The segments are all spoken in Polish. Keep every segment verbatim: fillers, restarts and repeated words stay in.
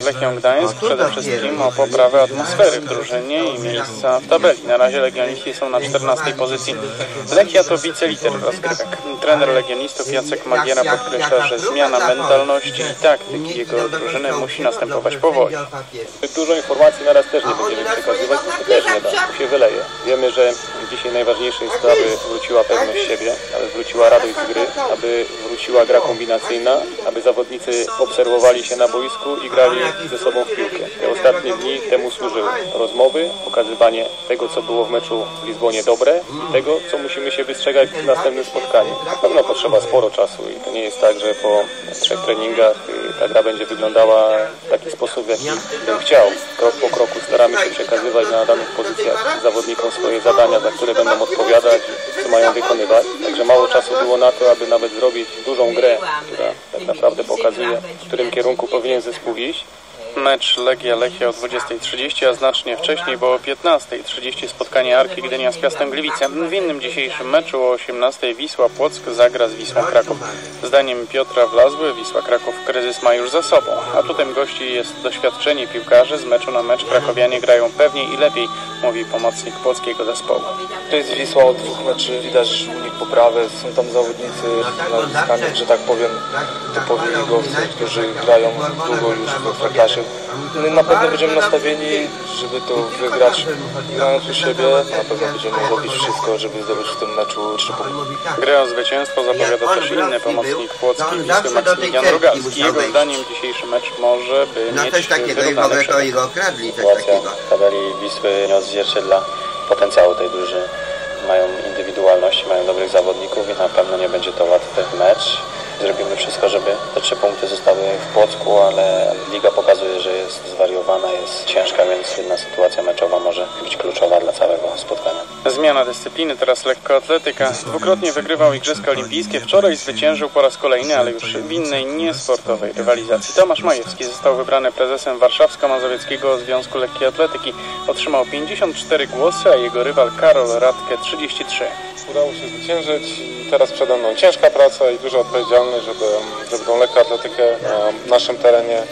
Lechią Gdańsk przede wszystkim o poprawę atmosfery w drużynie i miejsca w tabeli. Na razie legioniści są na czternastej pozycji. Lechia to wicelider rozgrywek. Trener legionistów Jacek Magiera podkreśla, że zmiana mentalności i taktyki jego drużyny musi następować powoli. Dużo informacji naraz też nie będziemy przekazywać, bo to też nie da, to się wyleje. Wiemy, że dzisiaj najważniejsze jest to, aby wróciła pewność siebie, aby wróciła radość z gry, aby wróciła gra kombinacyjna, aby zawodnicy obserwowali się na boisku i grali ze sobą w piłkę. Te ostatnie dni temu służyły rozmowy, pokazywanie tego, co było w meczu w Lizbonie dobre i tego, co musimy się wystrzegać w następnym spotkaniu. Na pewno potrzeba sporo czasu i to nie jest tak, że po trzech treningach ta gra będzie wyglądała w taki sposób, w jaki bym chciał. Krok po kroku staramy się przekazywać na danych pozycjach zawodnikom swoje zadania, za które będą odpowiadać, co mają wykonywać. Także mało czasu było na to, aby nawet zrobić dużą grę, która tak naprawdę pokazuje, w którym kierunku powinien zespół iść. Mecz Legia-Lechia o dwudziestej trzydzieści, a znacznie wcześniej, bo o piętnastej trzydzieści spotkanie Arki Gdynia z Piastem Gliwice. W innym dzisiejszym meczu o osiemnastej Wisła Płock zagra z Wisłą Kraków. Zdaniem Piotra Wlazły Wisła Kraków kryzys ma już za sobą. Atutem gości jest doświadczeni piłkarze. Z meczu na mecz krakowianie grają pewniej i lepiej, mówi pomocnik płockiego zespołu. To jest Wisła od dwóch meczy, widać u nich poprawę. Są tam zawodnicy nazwiskami, że tak powiem, typowi ligowcy, którzy grają długo już w Ekstraklasie. Na pewno będziemy nastawieni, żeby to wygrać, grając u siebie. Na pewno będziemy robić wszystko, żeby zdobyć w tym meczu trzy punkty. Grę o zwycięstwo zapowiada też inny pomocnik płocki Wisły Maksymilian Rogalski. Jego zdaniem dzisiejszy mecz może by no mieć coś takiego i może to i go okradli, coś takiego. Tabeli Wisły nie odzwierciedla potencjału tej drużyny. Mają indywidualności, mają dobrych zawodników i na pewno nie będzie to łatwy mecz. Zrobimy wszystko, żeby te trzy punkty zostały w Płocku, ale liga pokazuje, że jest zwariowana, jest ciężka, więc jedna sytuacja meczowa może być kluczowa dla całego spotkania. Zmiana dyscypliny, teraz lekkoatletyka. Dwukrotnie wygrywał Igrzyska Olimpijskie, wczoraj zwyciężył po raz kolejny, ale już w innej niesportowej rywalizacji. Tomasz Majewski został wybrany prezesem Warszawsko-Mazowieckiego Związku Lekkiej Atletyki. Otrzymał pięćdziesiąt cztery głosy, a jego rywal Karol Radke trzydzieści trzy. Udało się zwyciężyć i teraz przede mną ciężka praca i duża odpowiedzialność, żeby, żeby tą lekkoatletykę na naszym terenie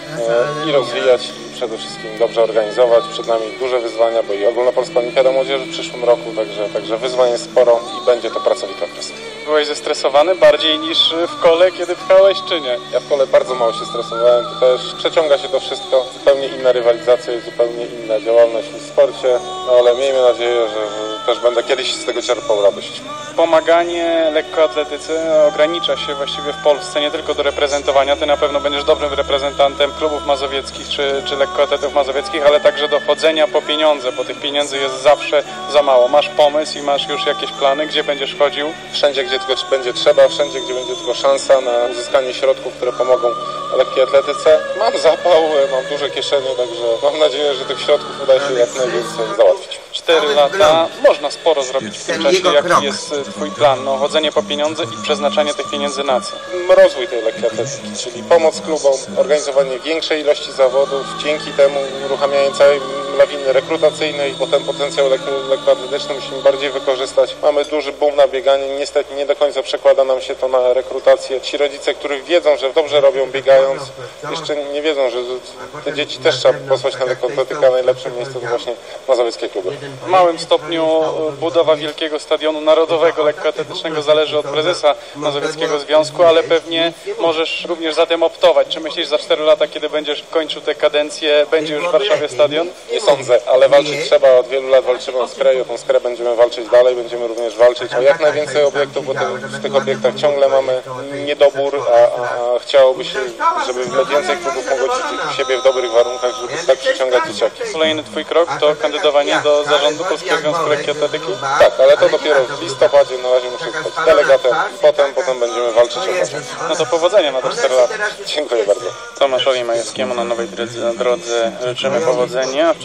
i rozwijać i przede wszystkim dobrze organizować. Przed nami duże wyzwania, bo i Ogólnopolska Olimpiada Młodzieży w przyszłym roku, także, także wyzwań jest sporo i będzie to pracowity okres. Byłeś zestresowany bardziej niż w kole, kiedy pchałeś, czy nie? Ja w kole bardzo mało się stresowałem, to też przeciąga się to wszystko, zupełnie inna rywalizacja i zupełnie inna działalność niż w sporcie, no ale miejmy nadzieję, że, że też będę kiedyś z tego czerpał radość. Pomaganie lekkoatletyce ogranicza się właściwie w Polsce nie tylko do reprezentowania. Ty na pewno będziesz dobrym reprezentantem klubów mazowieckich czy, czy lekkoatletów mazowieckich, ale także do chodzenia po pieniądze, bo tych pieniędzy jest zawsze za mało. Masz pomysł i masz już jakieś plany, gdzie będziesz chodził? Wszędzie, gdzie tylko będzie trzeba, wszędzie, gdzie będzie tylko szansa na uzyskanie środków, które pomogą lekkiej atletyce. Mam zapał, mam duże kieszenie, także mam nadzieję, że tych środków uda się jak najwięcej załatwić. Cztery lata, można sporo zrobić w tym czasie. Jaki jest twój plan? No, chodzenie po pieniądze i przeznaczanie tych pieniędzy na co? Rozwój tej lekkiej atletyki, czyli pomoc klubom, organizowanie większej ilości zawodów, dzięki temu uruchamianie całej lawiny rekrutacyjnej, bo ten potencjał lekkoatletyczny musimy bardziej wykorzystać. Mamy duży boom na bieganie, niestety nie do końca przekłada nam się to na rekrutację. Ci rodzice, których wiedzą, że dobrze robią biegając, jeszcze nie wiedzą, że te dzieci też trzeba posłać na lekkoatletykę, a najlepsze miejsce to właśnie mazowieckie kluby. W małym stopniu budowa wielkiego stadionu narodowego lekkoatletycznego zależy od prezesa Mazowieckiego Związku, ale pewnie możesz również za tym optować. Czy myślisz, za cztery lata, kiedy będziesz kończył tę kadencję, będzie już w Warszawie stadion? Nie sądzę, ale walczyć trzeba. Od wielu lat walczymy o skrę i o tą skrę będziemy walczyć dalej. Będziemy również walczyć o jak najwięcej obiektów, bo to, w tych obiektach ciągle mamy niedobór, a, a, a chciałoby się, żeby więcej klubów mogło ćwiczyć siebie w dobrych warunkach, żeby tak przyciągać dzieciaki. Kolejny twój krok to kandydowanie do zarządu Polskiego Związku Lekkiej Atletyki? Tak, ale to dopiero w listopadzie, na razie muszę zostać delegatem i potem, potem będziemy walczyć o to. No to powodzenia na te cztery lata. Dziękuję bardzo. Tomaszowi Majewskiemu na nowej drodze życzymy powodzenia.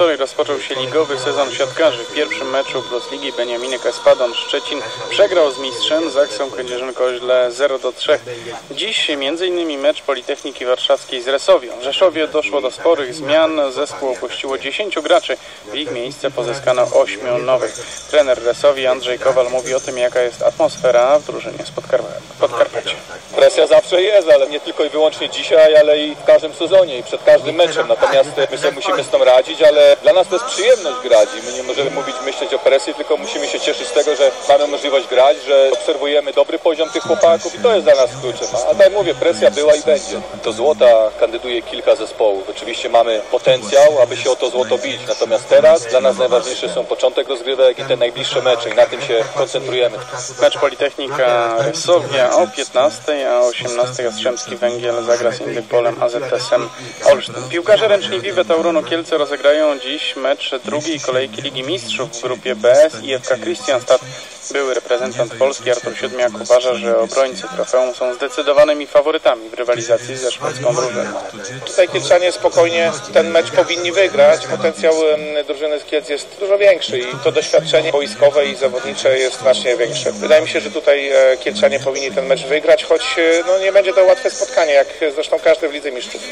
Wczoraj rozpoczął się ligowy sezon siatkarzy. W pierwszym meczu Plus Ligi Beniaminek Espadon Szczecin przegrał z mistrzem Zaksą Kędzierzyn-Koźle zero do trzech. Dziś między innymi mecz Politechniki Warszawskiej z Resowią. W Rzeszowie doszło do sporych zmian. Zespół opuściło dziesięciu graczy. W ich miejsce pozyskano ośmiu nowych. Trener Resowi Andrzej Kowal mówi o tym, jaka jest atmosfera w drużynie z Podkarpacia. Presja zawsze jest, ale nie tylko i wyłącznie dzisiaj, ale i w każdym sezonie i przed każdym meczem. Natomiast my sobie musimy z tym radzić, ale dla nas to jest przyjemność grać i my nie możemy mówić, myśleć o presji, tylko musimy się cieszyć z tego, że mamy możliwość grać, że obserwujemy dobry poziom tych chłopaków i to jest dla nas kluczem. A tak jak mówię, presja była i będzie. Do złota kandyduje kilka zespołów. Oczywiście mamy potencjał, aby się o to złoto bić. Natomiast teraz dla nas najważniejsze są początek rozgrywek i te najbliższe mecze i na tym się koncentrujemy. Mecz Politechnika Resowia o piętnastej, a o osiemnastej Jastrzębski Węgiel zagra z Indykpolem A Z S M Olsztyn. Piłkarze ręczni Vive Tauronu Kielce rozegrają dziś mecz drugiej kolejki Ligi Mistrzów w grupie B S i F K Kristianstad. Były reprezentant Polski Artur Siódmiak uważa, że obrońcy trofeum są zdecydowanymi faworytami w rywalizacji ze szwedzką drużyną. Tutaj Kielczanie spokojnie ten mecz powinni wygrać. Potencjał drużyny z Kielc jest dużo większy i to doświadczenie boiskowe i zawodnicze jest znacznie większe. Wydaje mi się, że tutaj Kielczanie powinni ten mecz wygrać, choć no, nie będzie to łatwe spotkanie, jak zresztą każde w Lidze Mistrzów.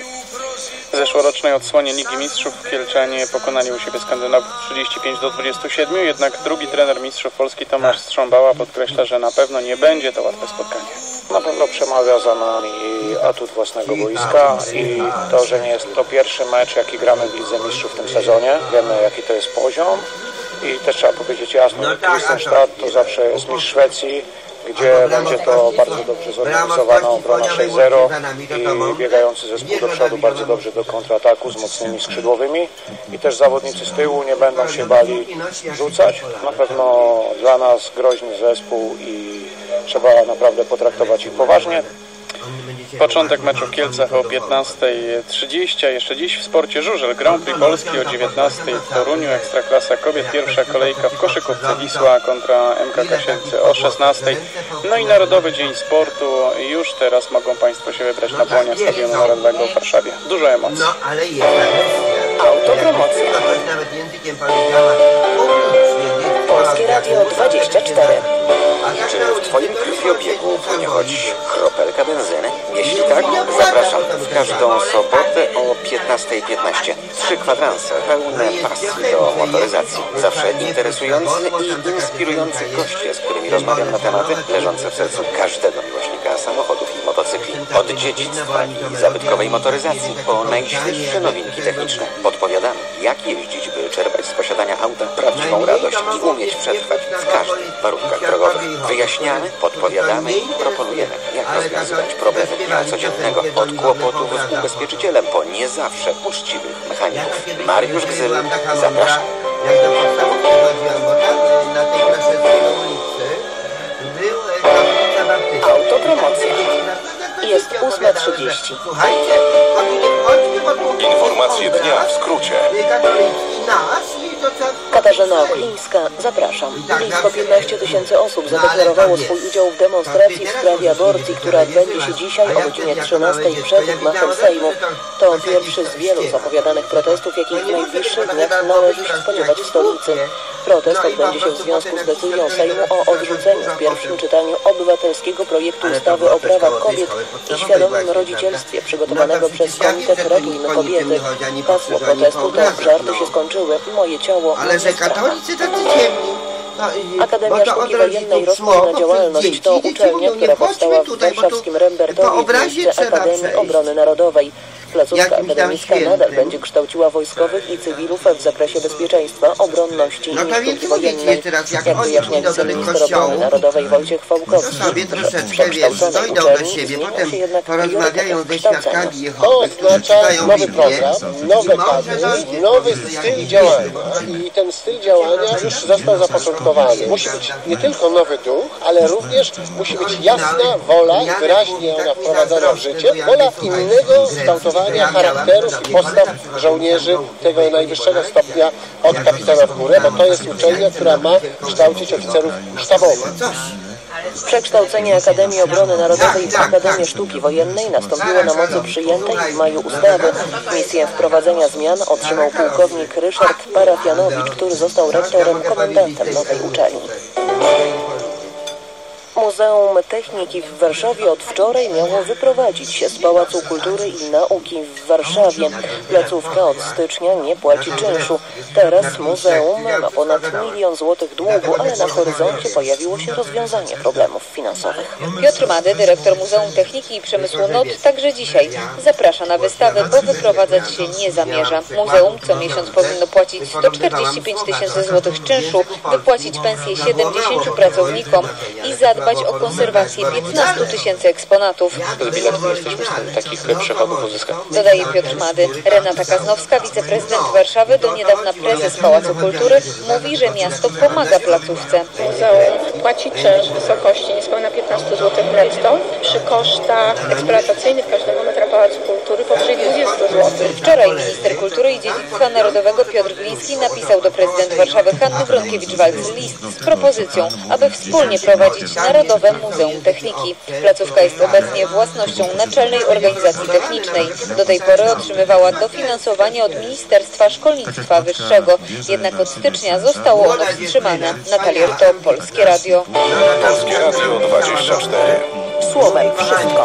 W zeszłorocznej odsłonie Ligi Mistrzów Kielczanie pokonali u siebie Skandynawów trzydzieści pięć do dwudziestu siedmiu, jednak drugi trener mistrzów Polski Tomasz Strząbała podkreśla, że na pewno nie będzie to łatwe spotkanie. Na pewno przemawia za nami atut własnego boiska i to, że nie jest to pierwszy mecz, jaki gramy w Lidze Mistrzów w tym sezonie. Wiemy, jaki to jest poziom i też trzeba powiedzieć jasno, że Kristianstad to zawsze jest mistrz Szwecji, gdzie będzie to bardzo dobrze zorganizowana obrona sześć zero i biegający zespół do przodu bardzo dobrze do kontrataku z mocnymi skrzydłowymi i też zawodnicy z tyłu nie będą się bali rzucać. Na pewno dla nas groźny zespół i trzeba naprawdę potraktować ich poważnie. Początek meczu w Kielcach o piętnastej trzydzieści, a jeszcze dziś w sporcie żużel Grand Prix Polski o dziewiętnastej w Toruniu, Ekstraklasa kobiet, pierwsza kolejka w koszykówce Wisła kontra M K Kasielce o szesnastej. No i Narodowy Dzień Sportu, już teraz mogą Państwo się wybrać na błonia Stadionu Narodowego w Warszawie. Dużo emocji. No, ale jest. Autopromocja. Polskie Radio dwadzieścia cztery. Czy w Twoim krwiobiegu płynie choć kropelka benzyny? Jeśli tak, zapraszam w każdą sobotę o piętnastej piętnaście. Trzy kwadranse pełne pasji do motoryzacji. Zawsze interesujący i inspirujący goście, z którymi rozmawiam na tematy leżące w sercu każdego miłośnika samochodów i motocykli. Od dziedzictwa i zabytkowej motoryzacji po najświeższe nowinki techniczne. Podpowiadamy, jak jeździć, by czerpać z posiadania auta prawdziwą radość i umieć przetrwać w każdych warunkach drogowych. Wyjaśniamy, podpowiadamy i proponujemy, jak rozwiązywać problemy dnia codziennego od kłopotów z ubezpieczycielem po nie zawsze uczciwych mechaników. Mariusz Gzyl, zapraszam. Autopromocja. Jest ósma trzydzieści. Informacje dnia w skrócie. Katarzyna Oklińska, zapraszam. Blisko piętnaście tysięcy osób zadeklarowało swój udział w demonstracji w sprawie aborcji, która odbędzie się dzisiaj o godzinie trzynastej przed gmachem Sejmu. To pierwszy z wielu zapowiadanych protestów, jakich w najbliższych dniach należy się spodziewać w stolicy. Protest odbędzie się w związku z decyzją Sejmu o odrzuceniu w pierwszym czytaniu obywatelskiego projektu ustawy o prawach kobiet i świadomym rodzicielstwie przygotowanego przez Komitet Ratujmy Kobiety. Hasło protestu to żarty się skończyły, moje ciało, ale że katolicy tacy ciemni. Akademia Sztuki Wojennej rozpoczyna działalność. To uczelnia, która powstała w warszawskim Rembertowie w miejsce Akademii Obrony Narodowej. Placówka akademicka nadal będzie kształciła wojskowych i cywilów w zakresie bezpieczeństwa, obronności i sztuki wojennej. Jak wyjaśnia wiceminister obrony narodowej Wojciech Fałkowski, w przekształconej uczelni zmienia się jednak porozmawiają ze świadkami Jehowy. To oznacza nowy program, nowe kadry, nowy styl działania i ten styl działania już został zapoczątkowany. Musi być nie tylko nowy duch, ale również musi być jasna wola, wyraźnie ona wprowadzona w życie, wola innego kształtowania charakterów i postaw żołnierzy tego najwyższego stopnia od kapitana w górę, bo to jest uczelnia, która ma kształcić oficerów sztabowych. Przekształcenie Akademii Obrony Narodowej w Akademię Sztuki Wojennej nastąpiło na mocy przyjętej w maju ustawy. Misję wprowadzenia zmian otrzymał pułkownik Ryszard Parafianowicz, który został rektorem komendantem nowej uczelni. Muzeum Techniki w Warszawie od wczoraj miało wyprowadzić się z Pałacu Kultury i Nauki w Warszawie. Placówka od stycznia nie płaci czynszu. Teraz muzeum ma ponad milion złotych długu, ale na horyzoncie pojawiło się rozwiązanie problemów finansowych. Piotr Mady, dyrektor Muzeum Techniki i Przemysłu N O T, także dzisiaj zaprasza na wystawę, bo wyprowadzać się nie zamierza. Muzeum co miesiąc powinno płacić do czterdzieści pięć tysięcy złotych czynszu, wypłacić pensję siedemdziesięciu pracownikom i zadbać o konserwację piętnastu tysięcy eksponatów. Z biletu nie jesteśmy w stanie takich przychodów uzyskać. Dodaje Piotr Mady. Renata Kaznowska, wiceprezydent Warszawy, do niedawna prezes Pałacu Kultury, mówi, że miasto pomaga placówce. Muzeum płaci czynsz w wysokości niespełna piętnaście złotych netto przy kosztach eksploatacyjnych każdego metra Pałacu Kultury powyżej dwadzieścia złotych. Wczoraj minister kultury i dziedzictwa narodowego Piotr Gliński napisał do prezydent Warszawy Hanny Gronkiewicz-Waltz list z propozycją, aby wspólnie prowadzić Narodowe Muzeum Techniki. Placówka jest obecnie własnością Naczelnej Organizacji Technicznej. Do tej pory otrzymywała dofinansowanie od Ministerstwa Szkolnictwa Wyższego. Jednak od stycznia zostało ono wstrzymane. Natalia Rto, Polskie Radio. Polskie Radio dwadzieścia cztery. Słowem wszystko.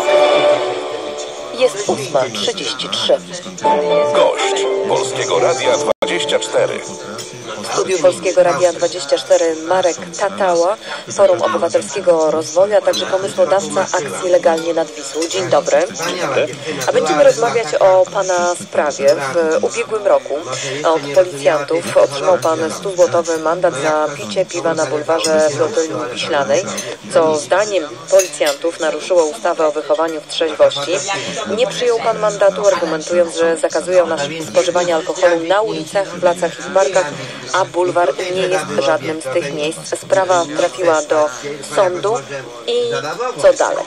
Jest ósma trzydzieści trzy. Gość Polskiego Radia dwadzieścia cztery. W studiu Polskiego Radia dwadzieścia cztery Marek Tatała, Forum Obywatelskiego Rozwoju, a także pomysłodawca akcji Legalnie nad Wisłą. Dzień dobry. A będziemy rozmawiać o Pana sprawie. W ubiegłym roku od policjantów otrzymał Pan stuzłotowy mandat za picie piwa na bulwarze Flotyli Wiślanej, co zdaniem policjantów naruszyło ustawę o wychowaniu w trzeźwości. Nie przyjął Pan mandatu, argumentując, że zakazują nas spożywania alkoholu na ulicach, placach i w parkach, a bulwar nie jest żadnym z tych miejsc. Sprawa trafiła do sądu i co dalej?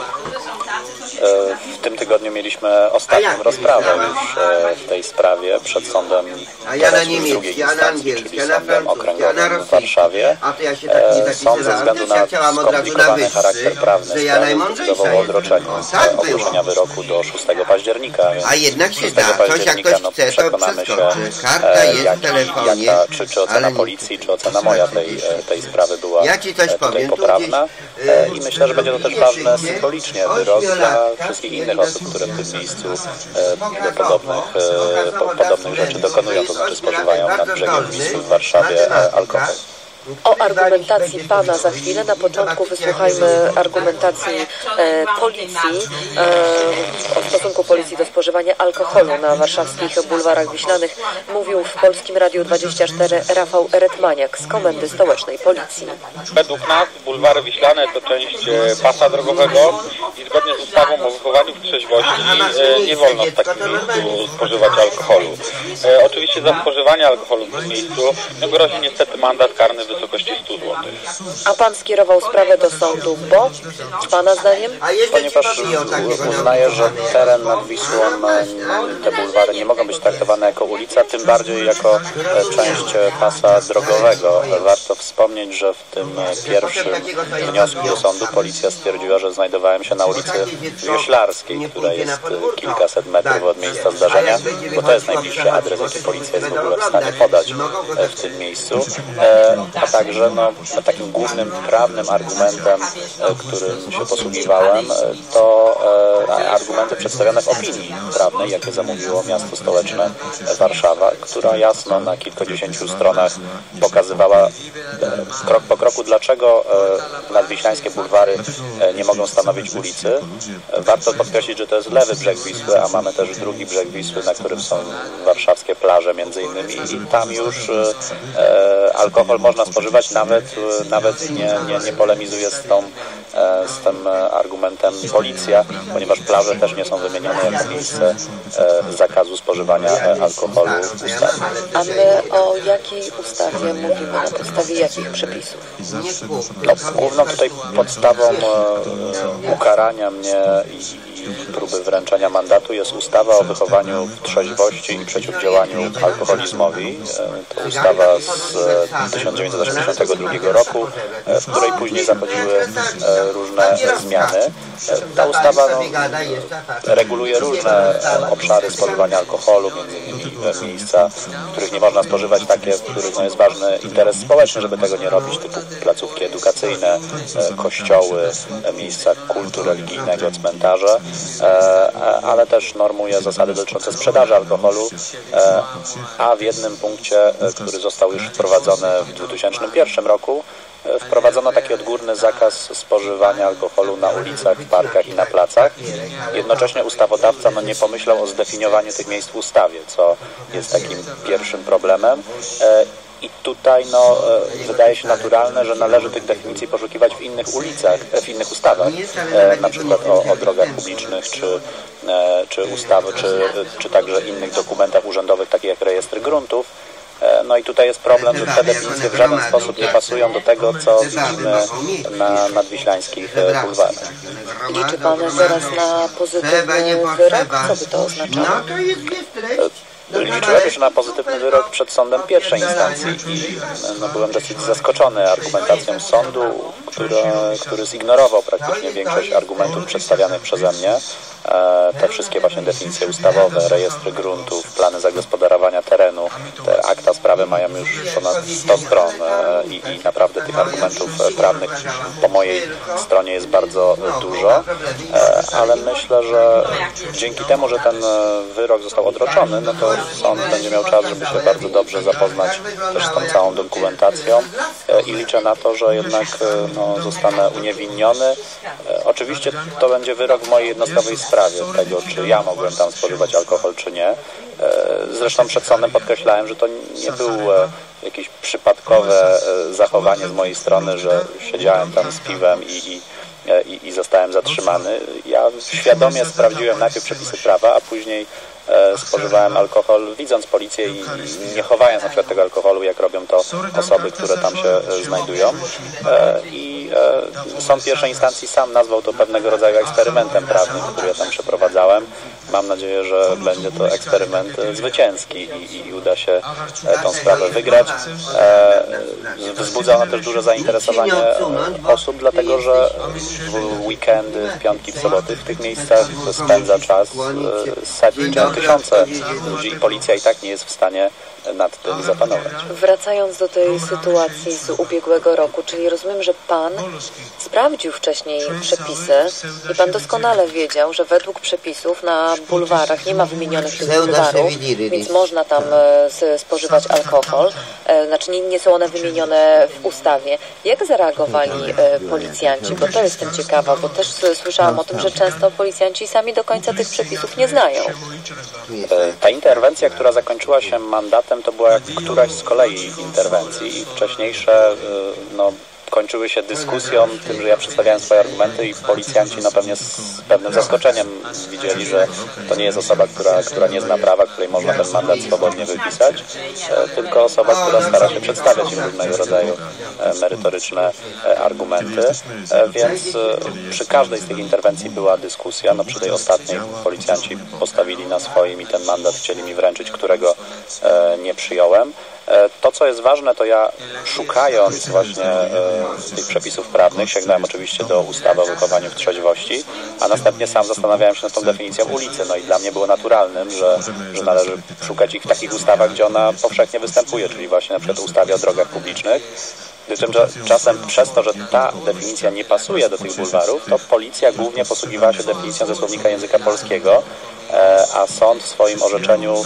W tym tygodniu mieliśmy ostatnią rozprawę już w tej sprawie przed sądem drugiej instancji, czyli Sądem Okręgowym w Warszawie. Sąd ze względu na skomplikowany charakter prawny sprawy zdecydował o odroczeniu ogłoszenia wyroku do szóstego października. A jednak się szóstego da, coś października jakoś no, chce, to przekonamy się, karta jest jak, w telefonie, jaka, czy, czy ocena policji, czy ocena moja tej, tej sprawy była ja ci coś tutaj powiem, poprawna. I myślę, że będzie to też ważne symbolicznie wyrok dla wszystkich innych osób, które w tym miejscu e, podobnych, e, po, podobnych rzeczy dokonują, to znaczy spożywają nad brzegiem Wisły w Warszawie e, alkohol. O argumentacji Pana za chwilę. Na początku wysłuchajmy argumentacji e, policji e, w stosunku policji do spożywania alkoholu na warszawskich bulwarach wiślanych. Mówił w Polskim Radiu dwadzieścia cztery Rafał Retmaniak z Komendy Stołecznej Policji. Według nas bulwary wiślane to część pasa drogowego i zgodnie z ustawą o wychowaniu w trzeźwości e, nie wolno w takim miejscu spożywać alkoholu. E, oczywiście za spożywanie alkoholu w tym miejscu no, grozi niestety mandat karny w wysokości stu złotych. A Pan skierował sprawę do sądu, bo Pana zdaniem? Ponieważ uznaję, że teren nad Wisłą, te bulwary nie mogą być traktowane jako ulica, tym bardziej jako część pasa drogowego. Warto wspomnieć, że w tym pierwszym wniosku do sądu policja stwierdziła, że znajdowałem się na ulicy Wioślarskiej, która jest kilkaset metrów od miejsca zdarzenia, bo to jest najbliższy adres, jaki policja jest w ogóle w stanie podać w tym miejscu. A także no, takim głównym prawnym argumentem, którym się posługiwałem, to e, argumenty przedstawione w opinii prawnej, jakie zamówiło miasto stołeczne Warszawa, która jasno na kilkudziesięciu stronach pokazywała e, krok po kroku, dlaczego e, nadwiślańskie bulwary e, nie mogą stanowić ulicy. Warto podkreślić, że to jest lewy brzeg Wisły, a mamy też drugi brzeg Wisły, na którym są warszawskie plaże między innymi i tam już e, alkohol można spożywać, nawet, nawet nie, nie, nie polemizuje z, tą, z tym argumentem policja, ponieważ plaże też nie są wymienione jako miejsce zakazu spożywania alkoholu w ustawie. A my o jakiej ustawie mówimy, na podstawie jakich przepisów? No, główną tutaj podstawą ukarania mnie i próby wręczenia mandatu jest ustawa o wychowaniu w trzeźwości i przeciwdziałaniu alkoholizmowi. To ustawa z tysiąc dziewięćset osiemdziesiątego drugiego roku, w której później zachodziły różne zmiany. Ta ustawa no, reguluje różne obszary spożywania alkoholu, między innymi miejsca, w których nie można spożywać, takie, w których no, jest ważny interes społeczny, żeby tego nie robić, typu placówki edukacyjne, kościoły, miejsca kultu religijnego, cmentarze, ale też normuje zasady dotyczące sprzedaży alkoholu, a w jednym punkcie, który został już wprowadzony w dwa tysiące pierwszym roku, wprowadzono taki odgórny zakaz spożywania alkoholu na ulicach, w parkach i na placach. Jednocześnie ustawodawca no, nie pomyślał o zdefiniowaniu tych miejsc w ustawie, co jest takim pierwszym problemem. I tutaj no, wydaje się naturalne, że należy tych definicji poszukiwać w innych ulicach, w innych ustawach, na przykład o, o drogach publicznych, czy, czy ustawy, czy, czy także innych dokumentach urzędowych, takich jak rejestry gruntów. No i tutaj jest problem, że te definicje w żaden sposób nie pasują do tego, co widzimy na nadwiślańskich bulwarach. Liczy Pan teraz na pozytywny wyrok? Co by to oznaczało? Liczyłem już na pozytywny wyrok przed sądem pierwszej instancji i no, byłem dosyć zaskoczony argumentacją sądu, który, który zignorował praktycznie większość argumentów przedstawianych przeze mnie. Te wszystkie właśnie definicje ustawowe, rejestry gruntów, plany zagospodarowania terenu, te akta sprawy mają już ponad sto stron i, i naprawdę tych argumentów prawnych po mojej stronie jest bardzo dużo, ale myślę, że dzięki temu, że ten wyrok został odroczony, no to sąd będzie miał czas, żeby się bardzo dobrze zapoznać też z tą całą dokumentacją i liczę na to, że jednak no, zostanę uniewinniony. Oczywiście to będzie wyrok w mojej jednostkowej sprawie tego, czy ja mogłem tam spożywać alkohol, czy nie. Zresztą przed sądem podkreślałem, że to nie było jakieś przypadkowe zachowanie z mojej strony, że siedziałem tam z piwem i, i I, i zostałem zatrzymany. Ja świadomie sprawdziłem najpierw przepisy prawa, a później e, spożywałem alkohol, widząc policję i, i nie chowając na przykład tego alkoholu, jak robią to osoby, które tam się e, znajdują. E, I e, sąd pierwszej instancji sam nazwał to pewnego rodzaju eksperymentem prawnym, który ja tam przeprowadzałem. Mam nadzieję, że będzie to eksperyment zwycięski i, i uda się e, tą sprawę wygrać. E, wzbudza ona też duże zainteresowanie osób, dlatego że w weekendy, w piątki, w soboty w tych miejscach spędza czas setki czy tysiące ludzi i policja i tak nie jest w stanie nad tym zapanować. Wracając do tej sytuacji z ubiegłego roku, czyli rozumiem, że Pan sprawdził wcześniej przepisy i Pan doskonale wiedział, że według przepisów na bulwarach nie ma wymienionych tych bulwarów, więc można tam spożywać alkohol, znaczy nie, nie są one wymienione w ustawie. Jak zareagowali policjanci? Bo to jestem ciekawa, bo też słyszałam o tym, że często policjanci sami do końca tych przepisów nie znają. Ta interwencja, która zakończyła się mandatem, to była któraś z kolei interwencji i wcześniejsze no, kończyły się dyskusją, tym, że ja przedstawiałem swoje argumenty i policjanci no, pewnie z pewnym zaskoczeniem widzieli, że to nie jest osoba, która, która nie zna prawa, której można ten mandat swobodnie wypisać, tylko osoba, która stara się przedstawiać im różnego rodzaju merytoryczne argumenty, więc przy każdej z tych interwencji była dyskusja, no przy tej ostatniej policjanci postawili na swoim i ten mandat chcieli mi wręczyć, którego nie przyjąłem. To, co jest ważne, to ja szukając właśnie e, tych przepisów prawnych sięgnąłem oczywiście do ustawy o wychowaniu w trzeźwości, a następnie sam zastanawiałem się nad tą definicją ulicy. No i dla mnie było naturalnym, że, że należy szukać ich w takich ustawach, gdzie ona powszechnie występuje, czyli właśnie na przykład ustawie o drogach publicznych. Przy czym czasem przez to, że ta definicja nie pasuje do tych bulwarów, to policja głównie posługiwała się definicją ze słownika języka polskiego, a sąd w swoim orzeczeniu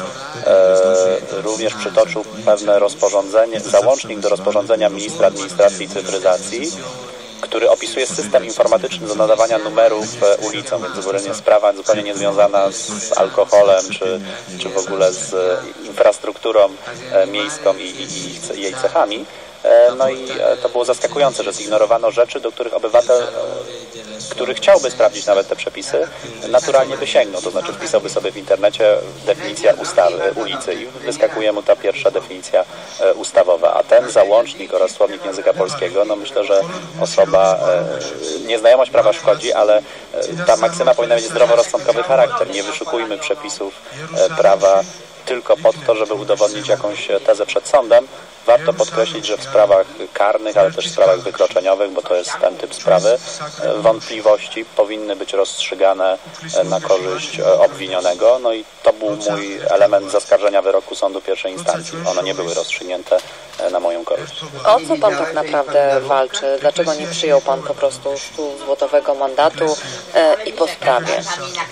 e, również przytoczył pewne rozporządzenie, załącznik do rozporządzenia ministra administracji i cyfryzacji, który opisuje system informatyczny do nadawania numerów ulicom, więc zupełnie sprawa zupełnie niezwiązana z alkoholem, czy, czy w ogóle z infrastrukturą miejską i, i, i jej cechami. No i to było zaskakujące, że zignorowano rzeczy, do których obywatel, który chciałby sprawdzić nawet te przepisy, naturalnie by sięgnął, to znaczy wpisałby sobie w internecie definicja ustawy, ulicy i wyskakuje mu ta pierwsza definicja ustawowa, a ten załącznik oraz słownik języka polskiego, no myślę, że osoba, nieznajomość prawa szkodzi, ale ta maksyma powinna mieć zdroworozsądkowy charakter. Nie wyszukujmy przepisów prawa tylko pod to, żeby udowodnić jakąś tezę przed sądem. Warto podkreślić, że w sprawach karnych, ale też w sprawach wykroczeniowych, bo to jest ten typ sprawy, wątpliwości powinny być rozstrzygane na korzyść obwinionego. No i to był mój element zaskarżenia wyroku sądu pierwszej instancji. One nie były rozstrzygnięte na moją korzyść. O co pan tak naprawdę walczy? Dlaczego nie przyjął pan po prostu stu złotowego mandatu e, i po sprawie?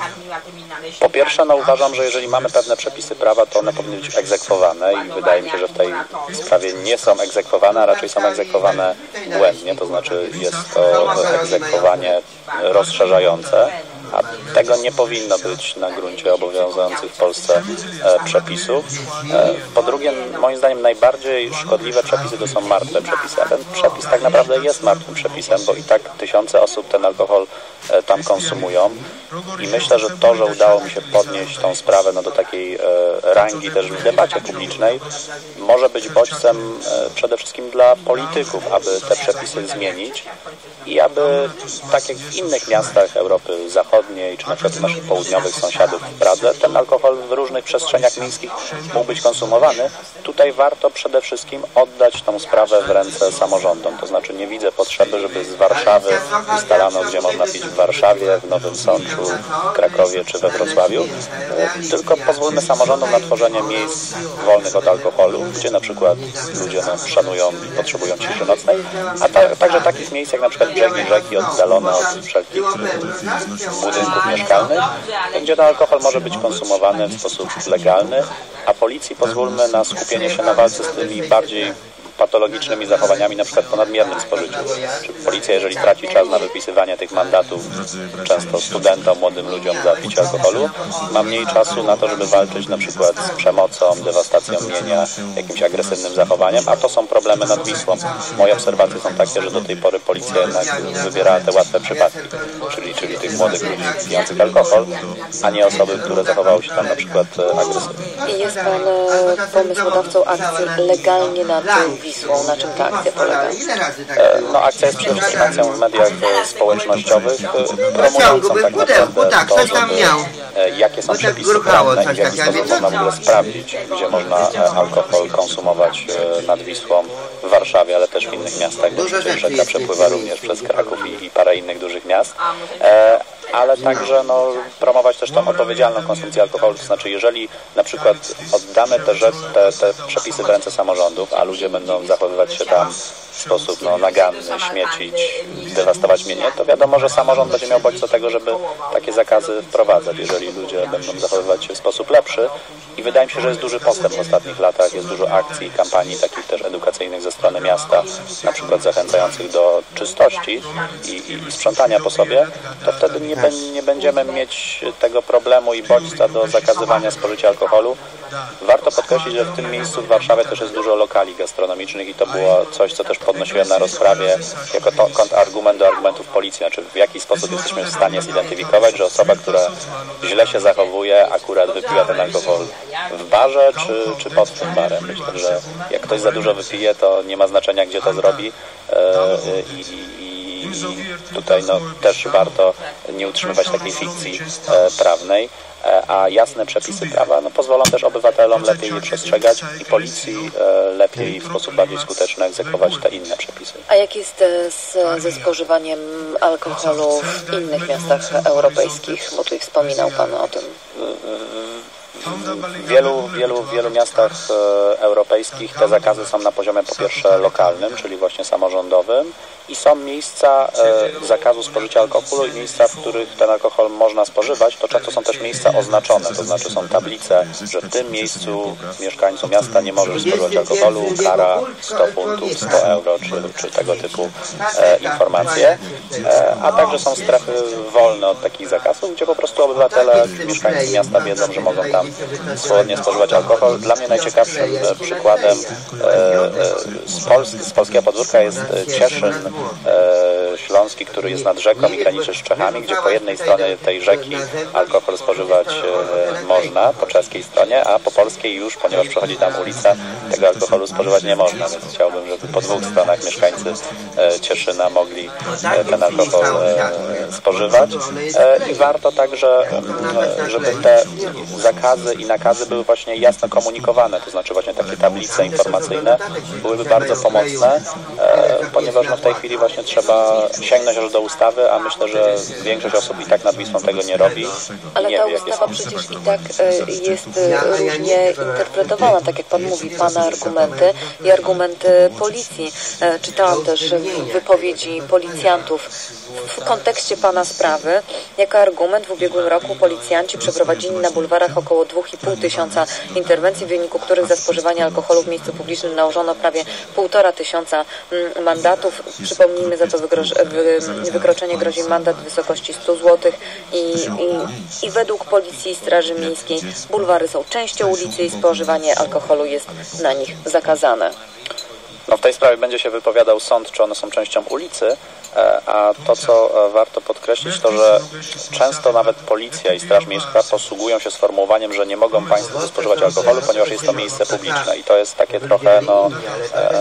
Po pierwsze, no uważam, że jeżeli mamy pewne przepisy prawa, to one powinny być egzekwowane i wydaje mi się, że w tej sprawie nie są egzekwowane, a raczej są egzekwowane błędnie, to znaczy jest to egzekwowanie rozszerzające, a tego nie powinno być na gruncie obowiązujących w Polsce e, przepisów. E, po drugie, moim zdaniem najbardziej szkodliwe przepisy to są martwe przepisy, a ten przepis tak naprawdę jest martwym przepisem, bo i tak tysiące osób ten alkohol e, tam konsumują i myślę, że to, że udało mi się podnieść tą sprawę no, do takiej e, rangi też w debacie publicznej, może być bodźcem e, przede wszystkim dla polityków, aby te przepisy zmienić i aby, tak jak w innych miastach Europy Zachodniej, czy na przykład w naszych południowych sąsiadów w Pradze, ten alkohol w różnych przestrzeniach miejskich mógł być konsumowany. Tutaj warto przede wszystkim oddać tą sprawę w ręce samorządom. To znaczy nie widzę potrzeby, żeby z Warszawy ustalano, gdzie można pić w Warszawie, w Nowym Sączu, w Krakowie czy we Wrocławiu. Tylko pozwólmy samorządom na tworzenie miejsc wolnych od alkoholu, gdzie na przykład ludzie no, szanują i potrzebują ciszy nocnej, a ta, także takich miejsc jak na przykład brzegi rzeki oddalone od wszelkich budynków mieszkalnych, gdzie ten alkohol może być konsumowany w sposób legalny, a policji pozwólmy na skupienie się na walce z tymi bardziej patologicznymi zachowaniami, na przykład po nadmiernym spożyciu. Czy policja, jeżeli traci czas na wypisywanie tych mandatów, często studentom, młodym ludziom za picie alkoholu, ma mniej czasu na to, żeby walczyć na przykład z przemocą, dewastacją mienia, jakimś agresywnym zachowaniem, a to są problemy nad Wisłą. Moje obserwacje są takie, że do tej pory policja jednak wybierała te łatwe przypadki, czyli, czyli tych młodych ludzi pijących alkohol, a nie osoby, które zachowały się tam na przykład agresywnie. Jest pan e, pomysłodawcą akcji Legalnie nad Wisłą. Na czym ta akcja polega? No, akcja jest przede wszystkim akcją w mediach społecznościowych, promującą tak naprawdę to, żeby, jakie są przepisy prawne i w jaki sposób można w ogóle sprawdzić, gdzie można alkohol konsumować nad Wisłą w Warszawie, ale też w innych miastach, bo rzeka przepływa również przez Kraków i, i parę innych dużych miast. E, ale także no, promować też tą odpowiedzialną konsumpcję alkoholu, to znaczy jeżeli na przykład oddamy te, te, te przepisy w ręce samorządów, a ludzie będą zachowywać się tam w sposób no, naganny, śmiecić, dewastować mienie, to wiadomo, że samorząd będzie miał bodźce do tego, żeby takie zakazy wprowadzać, jeżeli ludzie będą zachowywać się w sposób lepszy. I wydaje mi się, że jest duży postęp w ostatnich latach, jest dużo akcji, kampanii takich też edukacyjnych ze strony miasta, na przykład zachęcających do czystości i, i, i sprzątania po sobie, to wtedy nie, be, nie będziemy mieć tego problemu i bodźca do zakazywania spożycia alkoholu. Warto podkreślić, że w tym miejscu w Warszawie też jest dużo lokali gastronomicznych i to było coś, co też podnosiłem na rozprawie jako to, kontrargument do argumentów policji. Znaczy w jaki sposób jesteśmy w stanie zidentyfikować, że osoba, która źle się zachowuje, akurat wypiła ten alkohol w barze czy, czy pod tym barem. Myślę, że jak ktoś za dużo wypije, to nie ma znaczenia, gdzie to zrobi i, i, i tutaj no, też warto nie utrzymywać takiej fikcji prawnej. A jasne przepisy prawa no, pozwolą też obywatelom lepiej je przestrzegać i policji e, lepiej w sposób bardziej skuteczny egzekwować te inne przepisy. A jak jest z, ze spożywaniem alkoholu w innych miastach europejskich? Bo tutaj wspominał Pan o tym. W wielu, wielu, wielu miastach e, europejskich te zakazy są na poziomie po pierwsze lokalnym, czyli właśnie samorządowym i są miejsca e, zakazu spożycia alkoholu i miejsca, w których ten alkohol można spożywać, to często są też miejsca oznaczone, to znaczy są tablice, że w tym miejscu mieszkańcu miasta nie możesz spożywać alkoholu, kara sto funtów, sto euro, czy, czy tego typu e, informacje, e, a także są strefy wolne od takich zakazów, gdzie po prostu obywatele, mieszkańcy miasta wiedzą, że mogą tam swobodnie spożywać alkohol. Dla mnie najciekawszym e, przykładem e, e, z, Pols z polskiego podwórka jest Cieszyn e, Śląski, który jest nad rzeką i graniczy z Czechami, gdzie po jednej stronie tej rzeki alkohol spożywać e, można, po czeskiej stronie, a po polskiej już, ponieważ przechodzi tam ulica, tego alkoholu spożywać nie można, więc chciałbym, żeby po dwóch stronach mieszkańcy e, Cieszyna mogli e, ten alkohol e, spożywać. E, I warto także, e, żeby te zakazy rozkazy i nakazy były właśnie jasno komunikowane, to znaczy właśnie takie tablice informacyjne byłyby bardzo pomocne, e, ponieważ no w tej chwili właśnie trzeba sięgnąć aż do ustawy, a myślę, że większość osób i tak nad Wisłą tego nie robi. Ale nie ta wie, ustawa przecież i tak e, jest e, różnie interpretowana, tak jak Pan mówi, Pana argumenty i argumenty policji. E, czytałam też wypowiedzi policjantów w kontekście Pana sprawy. Jako argument w ubiegłym roku policjanci przeprowadzili na bulwarach około dwa i pół tysiąca interwencji, w wyniku których za spożywanie alkoholu w miejscu publicznym nałożono prawie półtora tysiąca mandatów. Przypomnijmy, za to wykroczenie grozi mandat w wysokości stu złotych i, i, i według Policji i Straży Miejskiej bulwary są częścią ulicy i spożywanie alkoholu jest na nich zakazane. No w tej sprawie będzie się wypowiadał sąd, czy one są częścią ulicy, a to, co warto podkreślić, to, że często nawet policja i Straż Miejska posługują się sformułowaniem, że nie mogą państwo spożywać alkoholu, ponieważ jest to miejsce publiczne i to jest takie trochę no, e,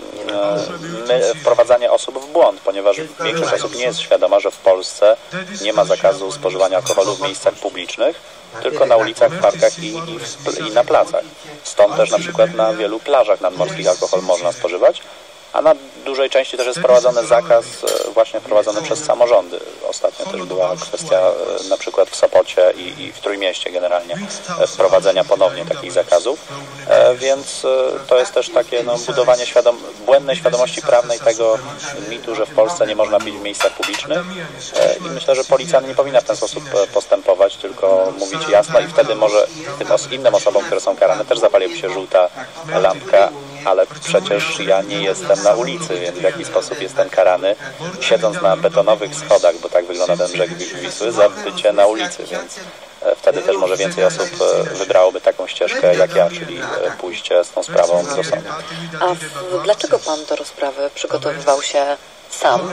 e, wprowadzanie osób w błąd, ponieważ większość osób nie jest świadoma, że w Polsce nie ma zakazu spożywania alkoholu w miejscach publicznych, tylko na ulicach, w parkach i, i, w, i na placach. Stąd też na przykład na wielu plażach nadmorskich alkohol można spożywać, a na dużej części też jest wprowadzony zakaz właśnie wprowadzony przez samorządy. Ostatnio też była kwestia na przykład w Sopocie i, i w Trójmieście generalnie wprowadzenia ponownie takich zakazów, więc to jest też takie no, budowanie świadom błędnej świadomości prawnej tego mitu, że w Polsce nie można pić w miejscach publicznych i myślę, że policja nie powinna w ten sposób postępować, tylko mówić jasno i wtedy może tym os innym osobom, które są karane, też zapaliłaby się żółta lampka, ale przecież ja nie jestem na ulicy, więc w jaki sposób jestem karany, siedząc na betonowych schodach, bo tak wygląda ten brzeg Wisły, za bycie na ulicy, więc wtedy też może więcej osób wybrałoby taką ścieżkę jak ja, czyli pójście z tą sprawą do sądu. A w, dlaczego Pan do rozprawy przygotowywał się sam?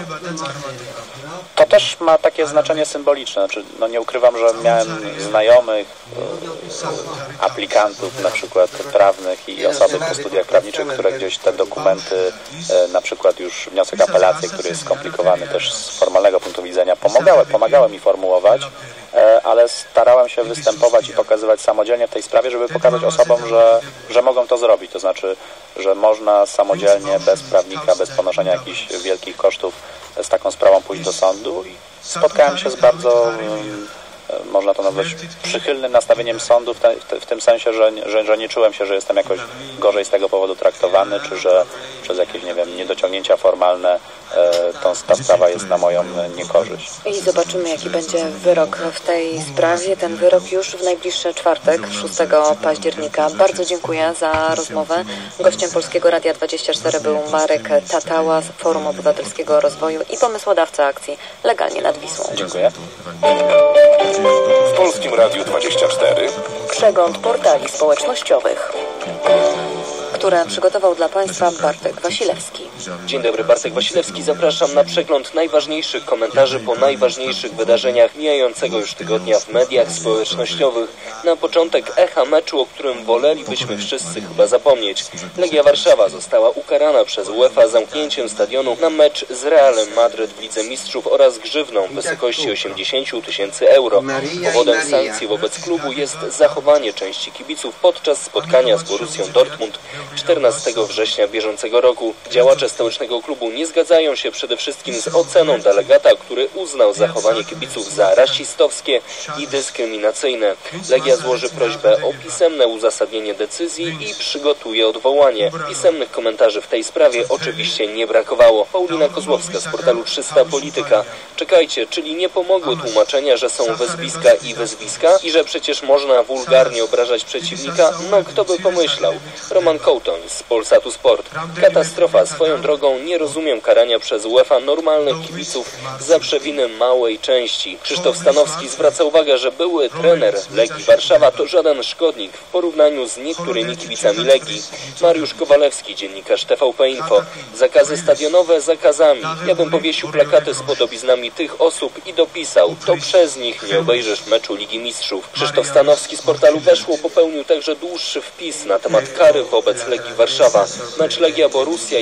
To też ma takie znaczenie symboliczne. Znaczy, no nie ukrywam, że miałem znajomych, aplikantów na przykład prawnych i osoby po studiach prawniczych, które gdzieś te dokumenty, na przykład już wniosek apelacji, który jest skomplikowany też z formalnego punktu widzenia, pomagały, pomagały mi formułować, ale starałem się występować i pokazywać samodzielnie w tej sprawie, żeby pokazać osobom, że, że mogą to zrobić. To znaczy, że można samodzielnie, bez prawnika, bez ponoszenia jakichś wielkich kosztów z taką sprawą pójść do sądu i spotkałem się z bardzo, można to nazwać, przychylnym nastawieniem sądu w, te, w, w tym sensie, że, że, że nie czułem się, że jestem jakoś gorzej z tego powodu traktowany, czy że przez jakieś, nie wiem, niedociągnięcia formalne e, tą, ta sprawa jest na moją niekorzyść. I zobaczymy, jaki będzie wyrok w tej sprawie. Ten wyrok już w najbliższy czwartek, szóstego października. Bardzo dziękuję za rozmowę. Gościem Polskiego Radia dwadzieścia cztery był Marek Tatała z Forum Obywatelskiego Rozwoju i pomysłodawca akcji Legalnie nad Wisłą. Dziękuję. W Polskim Radiu dwadzieścia cztery przegląd portali społecznościowych, które przygotował dla Państwa Bartek Wasilewski. Dzień dobry, Bartek Wasilewski. Zapraszam na przegląd najważniejszych komentarzy po najważniejszych wydarzeniach mijającego już tygodnia w mediach społecznościowych. Na początek echa meczu, o którym wolelibyśmy wszyscy chyba zapomnieć. Legia Warszawa została ukarana przez UEFA zamknięciem stadionu na mecz z Realem Madryt w Lidze Mistrzów oraz grzywną w wysokości osiemdziesięciu tysięcy euro. Powodem sankcji wobec klubu jest zachowanie części kibiców podczas spotkania z Borussią Dortmund czternastego września bieżącego roku. Działacze stołecznego klubu nie zgadzają się przede wszystkim z oceną delegata, który uznał zachowanie kibiców za rasistowskie i dyskryminacyjne. Legia złoży prośbę o pisemne uzasadnienie decyzji i przygotuje odwołanie. Pisemnych komentarzy w tej sprawie oczywiście nie brakowało. Paulina Kozłowska z portalu trzysta Polityka. Czekajcie, czyli nie pomogły tłumaczenia, że są wezwiska i wezwiska i że przecież można wulgarnie obrażać przeciwnika? No kto by pomyślał? Roman Kołtoń z Polsatu Sport. Katastrofa. Swoją drogą nie rozumiem karania przez UEFA normalnych kibiców za przewiny małej części. Krzysztof Stanowski zwraca uwagę, że były trener Legii Warszawa to żaden szkodnik w porównaniu z niektórymi kibicami Legii. Mariusz Kowalewski, dziennikarz T V P Info. Zakazy stadionowe zakazami. Ja bym powiesił plakaty z podobiznami tych osób i dopisał: to przez nich nie obejrzysz meczu Ligi Mistrzów. Krzysztof Stanowski z portalu Weszło popełnił także dłuższy wpis na temat kary wobec Legii Warszawa. Mecz Legia Borussia jako cały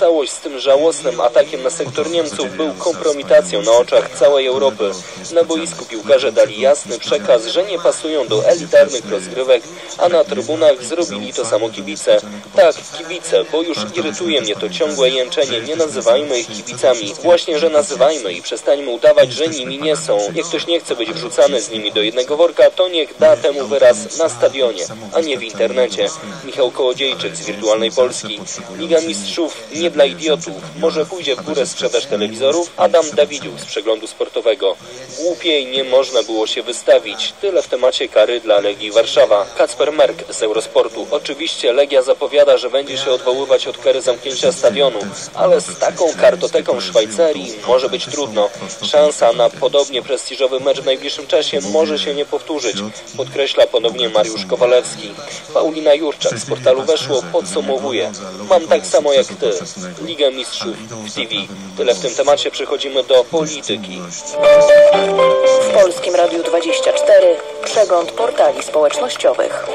całość z tym żałosnym atakiem na sektor Niemców był kompromitacją na oczach całej Europy. Na boisku piłkarze dali jasny przekaz, że nie pasują do elitarnych rozgrywek, a na trybunach zrobili to samo kibice. Tak, kibice, bo już irytuje mnie to ciągłe jęczenie, nie nazywajmy ich kibicami. Właśnie, że nazywajmy i przestańmy udawać, że nimi nie są. Jak ktoś nie chce być wrzucany z nimi do jednego worka, to niech da temu wyraz na stadionie, a nie w internecie. Michał Kołodziejczyk z Wirtualnej Polski. Liga Mistrzów nie dla idiotów. Może pójdzie w górę sprzedaż telewizorów? Adam Dawidziuk z Przeglądu Sportowego. Głupiej nie można było się wystawić. Tyle w temacie kary dla Legii Warszawa. Kacper Merk z Eurosportu. Oczywiście Legia zapowiada, że będzie się odwoływać od kary zamknięcia stadionu, ale z taką kartoteką Szwajcarii może być trudno. Szansa na podobnie prestiżowy mecz w najbliższym czasie może się nie powtórzyć, podkreśla ponownie Mariusz Kowalewski. Paulina Jurczak z portalu Weszło podsumowuje: mam tak samo jak ty, Ligę Mistrzów w T V. Tyle w tym temacie, przechodzimy do polityki. W Polskim Radiu dwadzieścia cztery przegląd portali społecznościowych.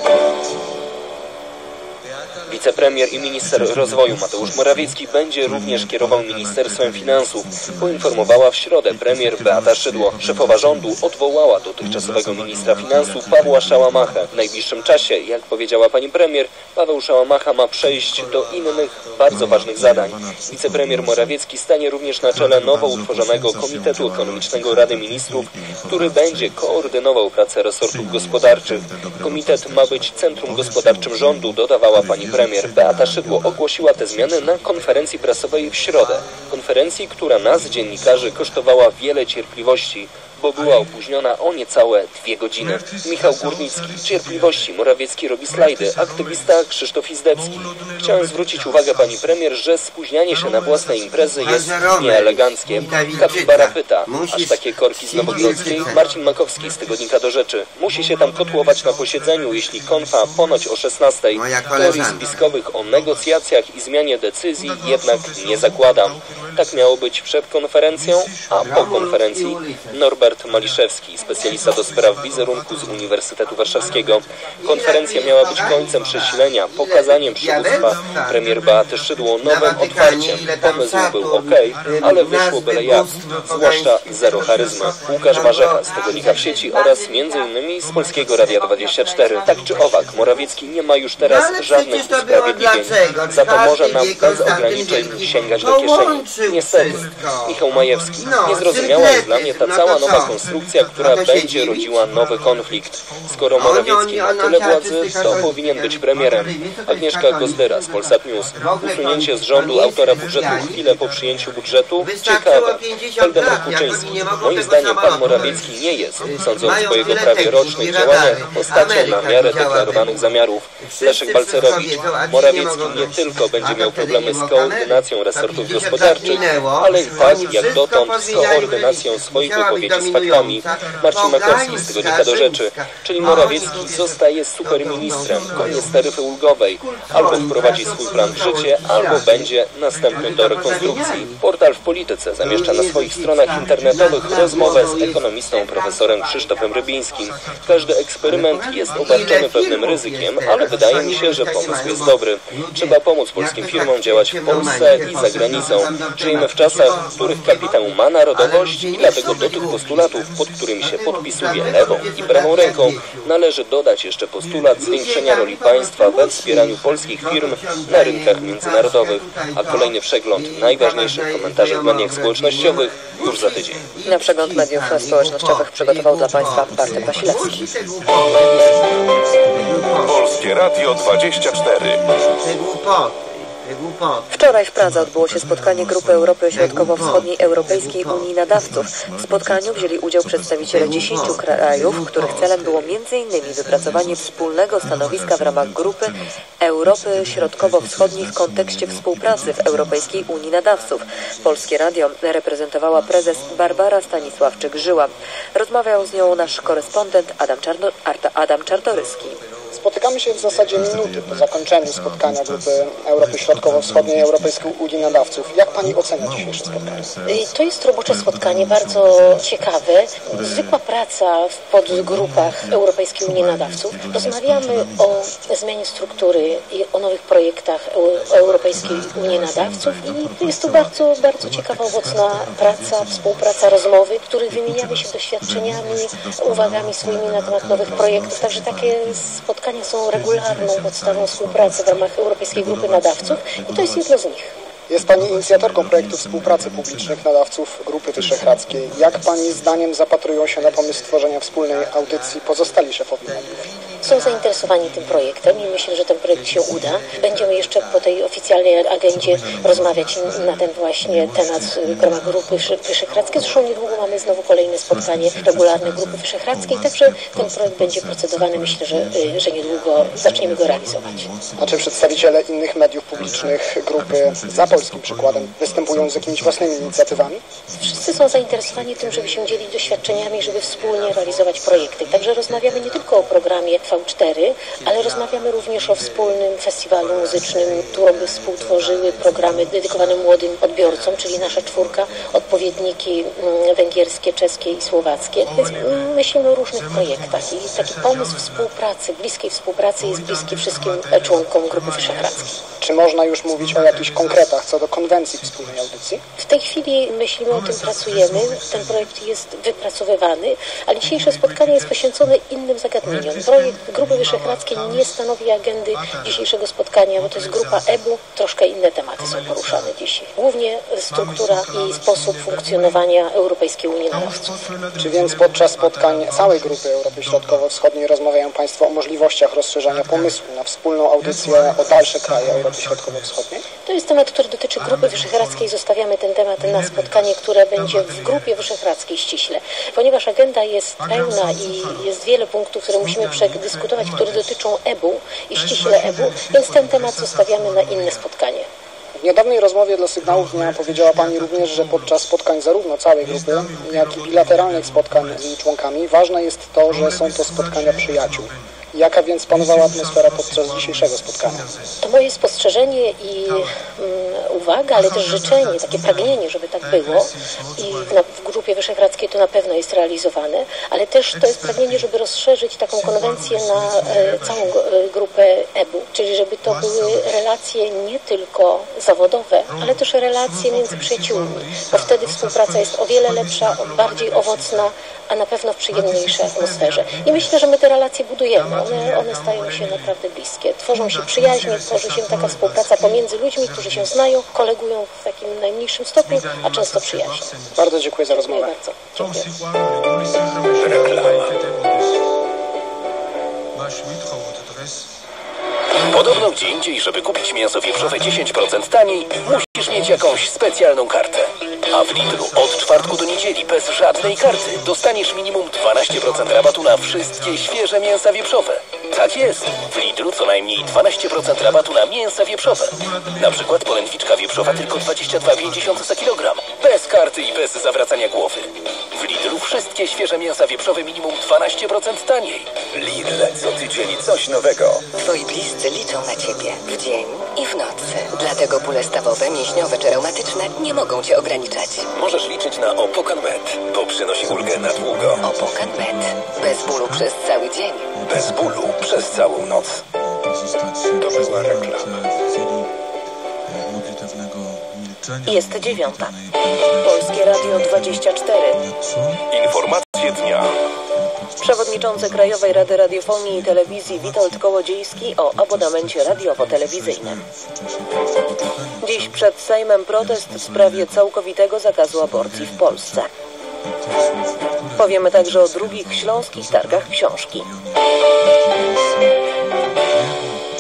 Wicepremier i minister rozwoju Mateusz Morawiecki będzie również kierował Ministerstwem Finansów, poinformowała w środę premier Beata Szydło. Szefowa rządu odwołała dotychczasowego ministra finansów Pawła Szałamachę. W najbliższym czasie, jak powiedziała pani premier, Paweł Szałamacha ma przejść do innych, bardzo ważnych zadań. Wicepremier Morawiecki stanie również na czele nowo utworzonego Komitetu Ekonomicznego Rady Ministrów, który będzie koordynował pracę resortów gospodarczych. Komitet ma być centrum gospodarczym rządu, dodawała pani premier. Premier Beata Szydło ogłosiła te zmiany na konferencji prasowej w środę. Konferencji, która nas, dziennikarzy, kosztowała wiele cierpliwości, bo była opóźniona o niecałe dwie godziny. Michał Górnicki. Cierpliwości. Morawiecki robi slajdy. Aktywista Krzysztof Izdebski. Chciałem zwrócić uwagę pani premier, że spóźnianie się na własne imprezy jest nieeleganckie. Kapibara pyta. Aż takie korki z Nowogrodzkiej? Marcin Makowski z Tygodnika Do Rzeczy. Musi się tam kotłować na posiedzeniu, jeśli konfa ponoć o szesnastej. Teorii spiskowych o negocjacjach i zmianie decyzji jednak nie zakładam. Tak miało być przed konferencją, a po konferencji Norbert Maliszewski, specjalista do spraw wizerunku z Uniwersytetu Warszawskiego. Konferencja miała być końcem przesilenia, pokazaniem przywództwa premier Beaty Szydło nowym otwarciem. Pomysł był ok, ale wyszło byle jak, zwłaszcza zero charyzmy. Łukasz Warzecha z Tygodnika w sieci oraz między innymi z Polskiego Radia dwadzieścia cztery. Tak czy owak, Morawiecki nie ma już teraz żadnych usprawiedliwień. Za to może nam bez ograniczeń sięgać do kieszeni. Niestety, Michał Majewski. Niezrozumiała jest dla mnie ta cała nowa konstrukcja, która będzie rodziła nowy konflikt. Skoro Morawiecki ma tyle władzy, to powinien być premierem. Agnieszka Gozdyra z Polsat News. Usunięcie z rządu autora budżetu chwilę po przyjęciu budżetu? Ciekawe. Waldemar Kuczyński. Moim zdaniem pan Morawiecki nie jest, sądząc po jego prawie rocznych działaniach, postacią na miarę deklarowanych zamiarów. Leszek Balcerowicz. Morawiecki nie tylko będzie miał problemy z koordynacją resortów gospodarczych, ale i tak jak dotąd z koordynacją swoich wypowiedzi z faktami. Marcin Makowski z Tygodnika Do Rzeczy. Czyli Morawiecki zostaje superministrem, koniec taryfy ulgowej. Albo wprowadzi swój plan w życie, albo będzie następny do rekonstrukcji. Portal w Polityce zamieszcza na swoich stronach internetowych rozmowę z ekonomistą profesorem Krzysztofem Rybińskim. Każdy eksperyment jest obarczony pewnym ryzykiem, ale wydaje mi się, że pomysł jest dobry. Trzeba pomóc polskim firmom działać w Polsce i za granicą. Żyjemy w czasach, w których kapitał ma narodowość i dlatego do tych postulatów, pod którymi się podpisuje lewą i prawą ręką, należy dodać jeszcze postulat zwiększenia roli państwa we wspieraniu polskich firm na rynkach międzynarodowych. A kolejny przegląd najważniejszych komentarzy w mediach społecznościowych już za tydzień. Na przegląd mediów społecznościowych przygotował dla państwa Bartek Wasilewski. Polskie Radio dwadzieścia cztery. Wczoraj w Pradze odbyło się spotkanie Grupy Europy Środkowo-Wschodniej Europejskiej Unii Nadawców. W spotkaniu wzięli udział przedstawiciele dziesięciu krajów, których celem było między innymi wypracowanie wspólnego stanowiska w ramach Grupy Europy Środkowo-Wschodniej w kontekście współpracy w Europejskiej Unii Nadawców. Polskie Radio reprezentowała prezes Barbara Stanisławczyk-Żyła. Rozmawiał z nią nasz korespondent Adam, Czarno, Adam Czartoryski. Spotykamy się w zasadzie minuty po zakończeniu spotkania Grupy Europy Środkowo-Wschodniej i Europejskiej Unii Nadawców. Jak Pani ocenia dzisiejsze spotkanie? To jest robocze spotkanie, bardzo ciekawe. Zwykła praca w podgrupach Europejskiej Unii Nadawców. Rozmawiamy o zmianie struktury i o nowych projektach Europejskiej Unii Nadawców i jest to bardzo, bardzo ciekawa, owocna praca, współpraca, rozmowy, w których wymieniamy się doświadczeniami, uwagami swoimi na temat nowych projektów. Także takie spotkania są regularną podstawą współpracy w ramach Europejskiej Grupy Nadawców i to jest jedno z nich. Jest Pani inicjatorką projektu współpracy publicznych nadawców Grupy Wyszehradzkiej. Jak Pani zdaniem zapatrują się na pomysł stworzenia wspólnej audycji pozostali szefowie mediów? Są zainteresowani tym projektem i myślę, że ten projekt się uda. Będziemy jeszcze po tej oficjalnej agendzie rozmawiać na ten właśnie temat w ramach Grupy Wyszehradzkiej. Zresztą niedługo mamy znowu kolejne spotkanie regularne Grupy Wyszehradzkiej, także ten projekt będzie procedowany. Myślę, że, że niedługo zaczniemy go realizować. A czy przedstawiciele innych mediów publicznych grupy za polskim przykładem występują z jakimiś własnymi inicjatywami? Wszyscy są zainteresowani tym, żeby się dzielić doświadczeniami, żeby wspólnie realizować projekty. Także rozmawiamy nie tylko o programie V cztery, ale rozmawiamy również o wspólnym festiwalu muzycznym, którym współtworzyły programy dedykowane młodym odbiorcom, czyli nasza czwórka, odpowiedniki węgierskie, czeskie i słowackie. Więc myślimy o różnych projektach i taki pomysł współpracy, bliskiej współpracy jest bliski wszystkim członkom Grupy Wyszehradzkiej. Czy można już mówić o jakichś konkretach co do konwencji wspólnej audycji? W tej chwili myślimy o tym, pracujemy. Ten projekt jest wypracowywany, ale dzisiejsze spotkanie jest poświęcone innym zagadnieniom. Projekt Grupy Wyszehradzkiej nie stanowi agendy dzisiejszego spotkania, bo to jest grupa E B U. Troszkę inne tematy są poruszane dzisiaj. Głównie struktura i sposób funkcjonowania Europejskiej Unii Nadawców. Czy więc podczas spotkań całej Grupy Europy Środkowo-Wschodniej rozmawiają Państwo o możliwościach rozszerzania pomysłu na wspólną audycję o dalsze kraje Europy Środkowo-Wschodniej? To jest temat, który dotyczy Grupy Wyszehradzkiej. Zostawiamy ten temat na spotkanie, które będzie w Grupie Wyszehradzkiej ściśle. Ponieważ agenda jest pełna i jest wiele punktów, które musimy przedyskutować, które dotyczą E B U i ściśle E B U, więc ten temat zostawiamy na inne spotkanie. W niedawnej rozmowie dla Sygnałów Dnia powiedziała Pani również, że podczas spotkań zarówno całej grupy, jak i bilateralnych spotkań z jej członkami ważne jest to, że są to spotkania przyjaciół. Jaka więc panowała atmosfera podczas dzisiejszego spotkania? To moje spostrzeżenie i um, uwaga, ale też życzenie, takie pragnienie, żeby tak było i w, na, w Grupie Wyszehradzkiej to na pewno jest realizowane, ale też to jest pragnienie, żeby rozszerzyć taką konwencję na e, całą e, grupę E B U, czyli żeby to były relacje nie tylko zawodowe, ale też relacje między przyjaciółmi, bo wtedy współpraca jest o wiele lepsza, bardziej owocna, a na pewno w przyjemniejszej atmosferze. I myślę, że my te relacje budujemy. One, one stają się naprawdę bliskie. Tworzą się przyjaźnie, tworzy się taka współpraca pomiędzy ludźmi, którzy się znają, kolegują w takim najmniejszym stopniu, a często przyjaźnie. Bardzo dziękuję za rozmowę. Dziękuję bardzo. Dziękuję. Reklama. Podobno gdzie indziej, żeby kupić mięso wieprzowe dziesięć procent taniej, musisz mieć jakąś specjalną kartę. A w Lidlu od czwartku do niedzieli bez żadnej karty dostaniesz minimum dwanaście procent rabatu na wszystkie świeże mięsa wieprzowe. Tak jest, w Lidlu co najmniej dwanaście procent rabatu na mięsa wieprzowe. Na przykład polędwiczka wieprzowa tylko dwadzieścia dwa pięćdziesiąt za kilogram. Bez karty i bez zawracania głowy. W Lidlu wszystkie świeże mięsa wieprzowe minimum dwanaście procent taniej. Lidl, co tydzień coś nowego. Twoi bliscy liczą na Ciebie w dzień i w nocy. Dlatego bóle stawowe, mięśniowe czy reumatyczne nie mogą Cię ograniczać. Możesz liczyć na Opokan Med, bo przynosi ulgę na długo. Opokan Med. Bez bólu przez cały dzień. Bez bólu przez całą noc. To była reklama. Jest dziewiąta. Polskie Radio dwadzieścia cztery. Informacje dnia. Przewodniczący Krajowej Rady Radiofonii i Telewizji Witold Kołodziejski o abonamencie radiowo-telewizyjnym. Dziś przed Sejmem protest w sprawie całkowitego zakazu aborcji w Polsce. Powiemy także o drugich śląskich targach książki.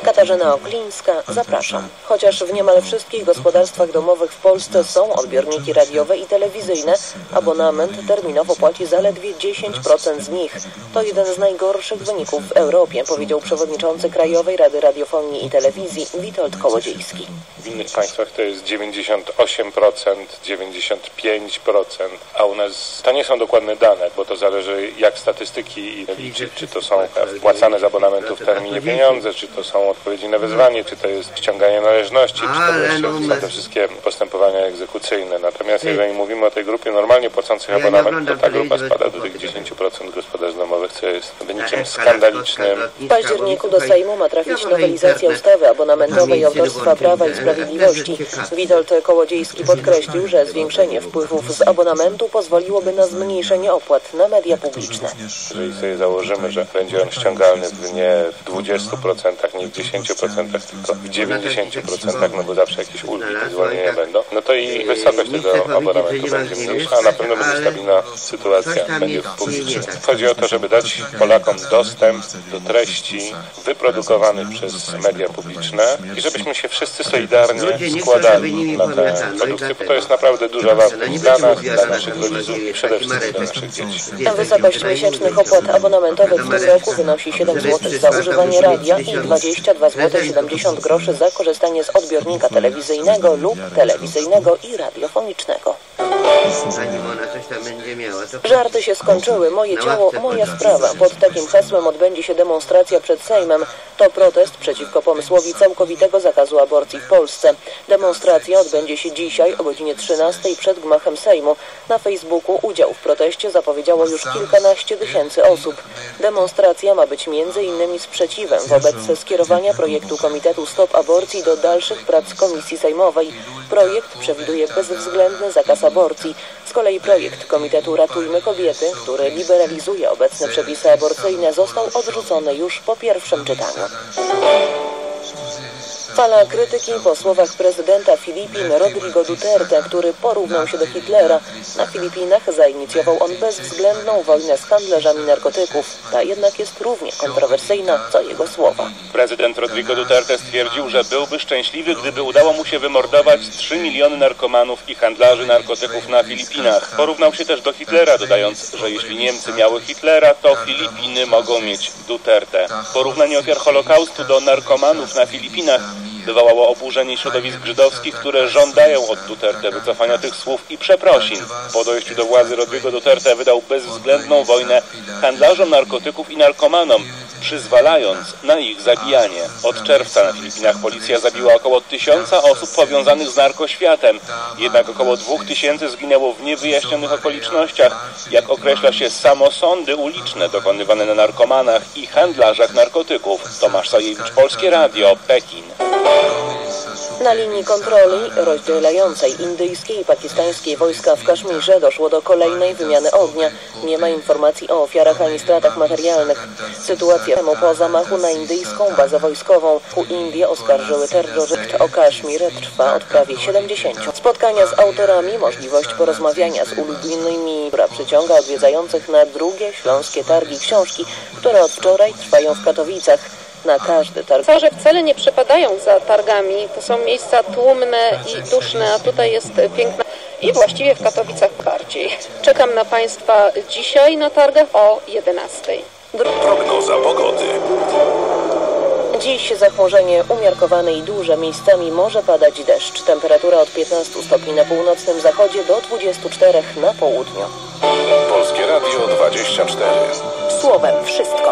Katarzyna Oklińska, zapraszam. Chociaż w niemal wszystkich gospodarstwach domowych w Polsce są odbiorniki radiowe i telewizyjne, abonament terminowo płaci zaledwie dziesięć procent z nich. To jeden z najgorszych wyników w Europie, powiedział przewodniczący Krajowej Rady Radiofonii i Telewizji Witold Kołodziejski. W innych państwach to jest dziewięćdziesiąt osiem procent, dziewięćdziesiąt pięć procent, a u nas to nie są dokładne dane, bo to zależy jak statystyki liczyć, czy to są wpłacane z abonamentu w terminie pieniądze, czy to są odpowiedzi na wezwanie, czy to jest ściąganie należności, czy to wreszcie są te wszystkie postępowania egzekucyjne. Natomiast jeżeli mówimy o tej grupie normalnie płacących abonament, to ta grupa spada do tych dziesięć procent gospodarstw domowych, co jest wynikiem skandalicznym. W październiku do Sejmu ma trafić nowelizacja ustawy abonamentowej autorstwa Prawa i Sprawiedliwości. Witold Kołodziejski podkreślił, że zwiększenie wpływów z abonamentu pozwoliłoby na zmniejszenie opłat na media publiczne. Jeżeli sobie założymy, że będzie on ściągalny w nie w dwudziestu procentach, nie w dziesięciu procentach, tylko w dziewięćdziesięciu procentach, no bo zawsze jakieś ulgi i zwolnienia będą, no to i wysokość tego abonamentu będzie mniejsza, a na pewno będzie stabilna sytuacja mediów publicznych. Chodzi o to, żeby dać Polakom dostęp do treści wyprodukowanych przez media publiczne i żebyśmy się wszyscy solidarnie składali na te produkcje, bo to jest naprawdę duża wartość dla nas, dla naszych rodziców i przede wszystkim dla naszych dzieci. Wysokość miesięcznych opłat abonamentowych w tym roku wynosi siedem złotych za używanie radia i dwadzieścia dwa złote siedemdziesiąt groszy za korzystanie z odbiornika telewizyjnego lub telewizyjnego i radiofonicznego. Żarty się skończyły, moje ciało, moja sprawa. Pod takim hasłem odbędzie się demonstracja przed Sejmem. To protest przeciwko pomysłowi całkowitego zakazu aborcji w Polsce. Demonstracja odbędzie się dzisiaj o godzinie trzynastej przed gmachem Sejmu. Na Facebooku udział w proteście zapowiedziało już kilkanaście tysięcy osób. Demonstracja ma być między innymi sprzeciwem wobec skierowania projektu Komitetu Stop Aborcji do dalszych prac Komisji Sejmowej. Projekt przewiduje bezwzględny zakaz aborcji. Z kolei projekt Komitetu Ratujmy Kobiety, który liberalizuje obecne przepisy aborcyjne, został odrzucony już po pierwszym czytaniu. Fala krytyki po słowach prezydenta Filipin Rodrigo Duterte, który porównał się do Hitlera. Na Filipinach zainicjował on bezwzględną wojnę z handlarzami narkotyków. Ta jednak jest równie kontrowersyjna, co jego słowa. Prezydent Rodrigo Duterte stwierdził, że byłby szczęśliwy, gdyby udało mu się wymordować trzy miliony narkomanów i handlarzy narkotyków na Filipinach. Porównał się też do Hitlera, dodając, że jeśli Niemcy miały Hitlera, to Filipiny mogą mieć Duterte. Porównanie ofiar Holokaustu do narkomanów na Filipinach wywołało oburzenie środowisk żydowskich, które żądają od Duterte wycofania tych słów i przeprosin. Po dojściu do władzy Rodrigo Duterte wydał bezwzględną wojnę handlarzom narkotyków i narkomanom, przyzwalając na ich zabijanie. Od czerwca na Filipinach policja zabiła około tysiąca osób powiązanych z narkoświatem, jednak około dwóch tysięcy zginęło w niewyjaśnionych okolicznościach, jak określa się samosądy uliczne dokonywane na narkomanach i handlarzach narkotyków. Tomasz Sajewicz, Polskie Radio, Pekin. Na linii kontroli rozdzielającej indyjskie i pakistańskie wojska w Kaszmirze doszło do kolejnej wymiany ognia. Nie ma informacji o ofiarach ani stratach materialnych. Sytuacja po zamachu na indyjską bazę wojskową. Indie oskarżyły terroryst o Kaszmir trwa od prawie siedemdziesięciu. Spotkania z autorami, możliwość porozmawiania z ulubionymi, która przyciąga odwiedzających na drugie śląskie targi książki, które od wczoraj trwają w Katowicach. Na każdy targ. Pisarze wcale nie przepadają za targami. To są miejsca tłumne i duszne, a tutaj jest piękna i właściwie w Katowicach bardziej. Czekam na Państwa dzisiaj na targach o jedenastej. Prognoza pogody. Dziś zachmurzenie umiarkowane i duże, miejscami może padać deszcz. Temperatura od piętnastu stopni na północnym zachodzie do dwudziestu czterech na południu. Polskie Radio dwadzieścia cztery. Słowem wszystko.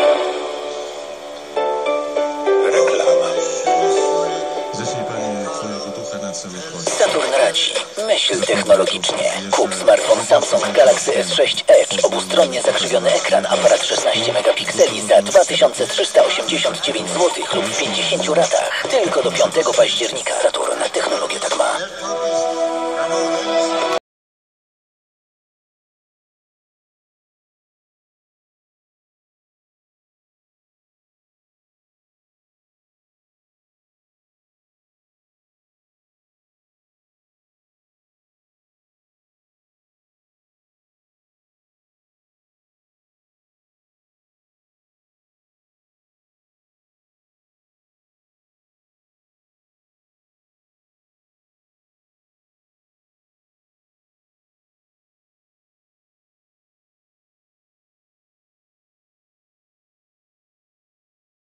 Saturn radzi. Myśl technologicznie. Kup smartfon Samsung Galaxy S sześć Edge. Obustronnie zakrzywiony ekran, aparat szesnaście megapikseli za dwa tysiące trzysta osiemdziesiąt dziewięć złotych lub w pięćdziesięciu ratach. Tylko do piątego października. Saturn. Technologia tak ma.